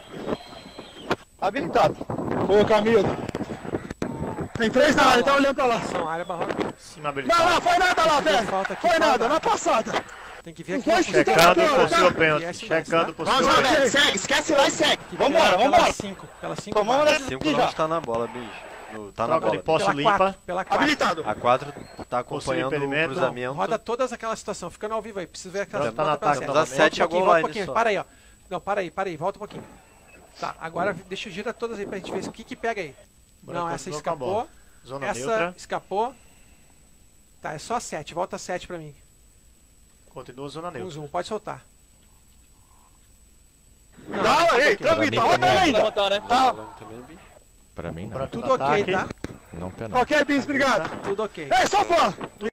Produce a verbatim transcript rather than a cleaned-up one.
Habilitado. Ô, Camilo. Tem três na área, tá olhando pra lá. São área barroca. Cima habilitado. Não, não, foi nada lá, velho. Falta aqui, Foi nada, falta. na passada. Tem que vir aqui. Vai, Checando Não, possível não, pênalti. Checando possível Vamos, pênalti. Roberto, segue, esquece lá e segue. Aqui, Vambora, pela- vambora. Pela cinco, pela cinco. Tomamos vai. nessa cinco aqui não já. está na bola, bicho. No, tá na Troca de bola. posse Pela limpa. quatro, pela quatro. Habilitado. A quatro tá acompanhando o impedimento. cruzamento. Roda todas aquela situação, ficando ao vivo aí. Preciso ver aquela Tá volta no pela ataque sete. novamente. Volta um sete é pouquinho, goal volta um line pouquinho. só. Para aí, ó. Não, para aí, para aí, volta um pouquinho. Tá, agora deixa eu girar todas aí pra gente ver o que que pega aí. Bora, Não, essa continua com a escapou. bola. Zona Essa neutra. escapou. Tá, é só sete. Volta sete pra mim. Continua zona Um neutra. zoom, pode soltar. Não, Não, volta ei, aqui. tranquilo, tá rodando ainda. Tá, Também, bicho. Pra mim não. Branco Tudo no ok, ataque. tá? Não penal. ok, Bis, obrigado. Tudo ok. Ei, só fora. Tudo